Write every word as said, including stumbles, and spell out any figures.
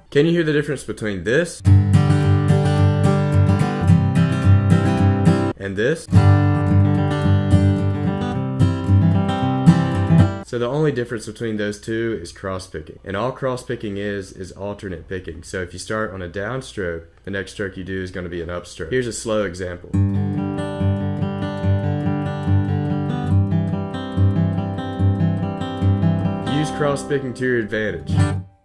Can you hear the difference between this and this? So the only difference between those two is cross-picking. And all cross-picking is, is alternate picking. So if you start on a downstroke, the next stroke you do is going to be an upstroke. Here's a slow example. Use cross-picking to your advantage.